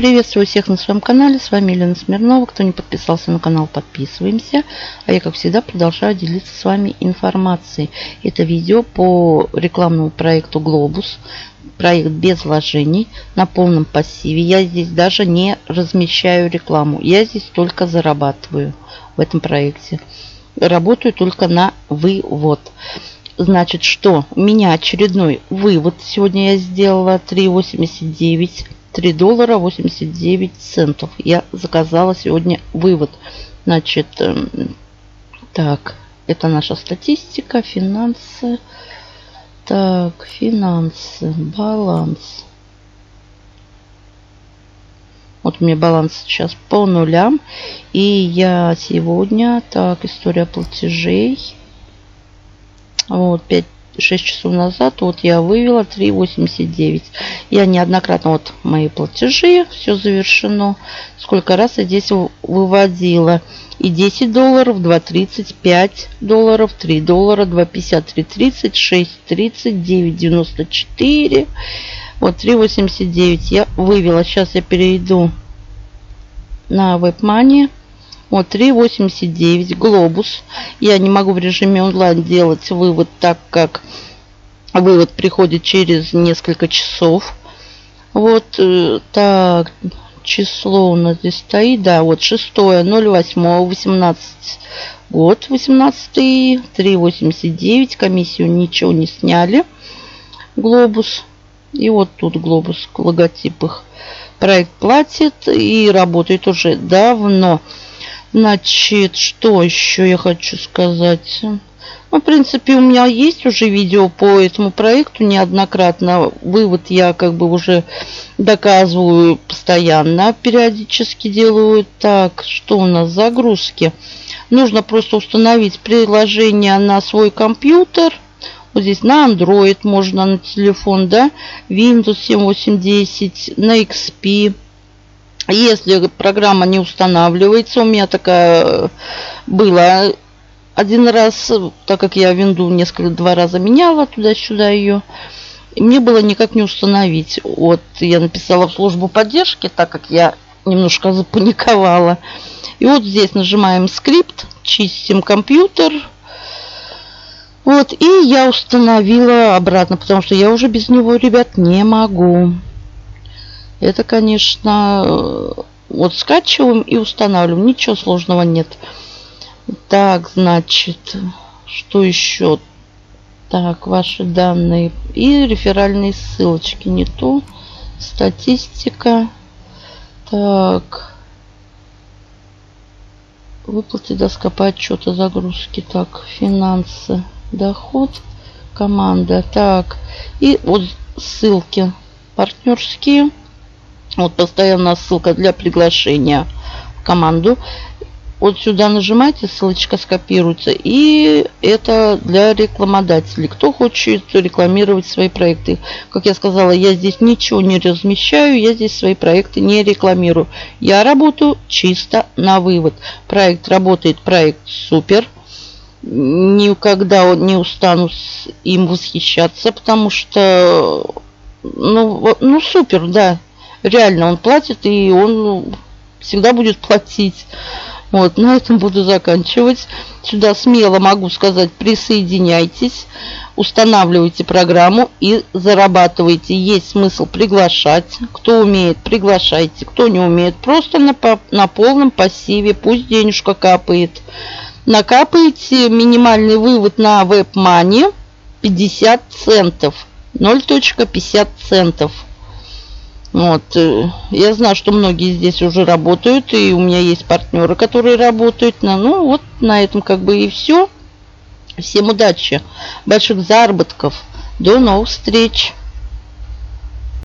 Приветствую всех на своем канале. С вами Елена Смирнова. Кто не подписался на канал, подписываемся. А я, как всегда, продолжаю делиться с вами информацией. Это видео по рекламному проекту Globus. Проект без вложений, на полном пассиве. Я здесь даже не размещаю рекламу. Я здесь только зарабатываю в этом проекте. Работаю только на вывод. Значит, что у меня очередной вывод. Сегодня я сделала 3,89. 3 доллара 89 центов. Я заказала сегодня вывод. Значит, так, это наша статистика, финансы. Так, финансы, баланс. Вот у меня баланс сейчас по нулям. И я сегодня, так, история платежей. Вот, 6 часов назад вот я вывела 3,89. Я неоднократно, вот мои платежи, все завершено. Сколько раз я здесь выводила. И 10 долларов, 2,30, 5 долларов, 3 доллара, 2,50, 3,30, 6,30, 9,94. Вот 3,89 я вывела. Сейчас я перейду на WebMoney. Вот 3,89 Globus. Я не могу в режиме онлайн делать вывод, так как вывод приходит через несколько часов. Вот так, число у нас здесь стоит. Да, вот 6.08.18 год, 18, 3,89. Комиссию ничего не сняли. Globus. И вот тут Globus, логотип их. Проект платит и работает уже давно. Значит, что еще я хочу сказать? Ну, в принципе, у меня есть уже видео по этому проекту неоднократно. Вывод я как бы уже доказываю постоянно, периодически делаю. Так, что у нас? Загрузки. Нужно просто установить приложение на свой компьютер. Вот здесь на Android можно, на телефон, да, Windows 7, 8, 10, на XP. Если программа не устанавливается, у меня такая была один раз, так как я винду два раза меняла туда-сюда ее, и мне было никак не установить. Вот я написала в службу поддержки, так как я немножко запаниковала. И вот здесь нажимаем скрипт, чистим компьютер. Вот, и я установила обратно, потому что я уже без него, ребят, не могу. Это, конечно, вот скачиваем и устанавливаем. Ничего сложного нет. Так, значит, что еще? Так, ваши данные и реферальные ссылочки. Не то. Статистика. Так. Выплаты, доска по отчету, загрузки. Так, финансы, доход, команда. Так, и вот ссылки партнерские. Вот постоянно ссылка для приглашения в команду. Вот сюда нажимаете, ссылочка скопируется. И это для рекламодателей. Кто хочет рекламировать свои проекты. Как я сказала, я здесь ничего не размещаю. Я здесь свои проекты не рекламирую. Я работаю чисто на вывод. Проект работает, проект супер. Никогда не устану им восхищаться. Потому что, ну супер, да. Реально он платит, и он всегда будет платить. Вот, на этом буду заканчивать. Сюда смело могу сказать, присоединяйтесь, устанавливайте программу и зарабатывайте. Есть смысл приглашать. Кто умеет, приглашайте. Кто не умеет, просто на полном пассиве. Пусть денежка капает. Накапаете минимальный вывод на WebMoney 50 центов. 0,50 центов. Вот, я знаю, что многие здесь уже работают, и у меня есть партнеры, которые работают. Ну, вот на этом как бы и все. Всем удачи, больших заработков, до новых встреч!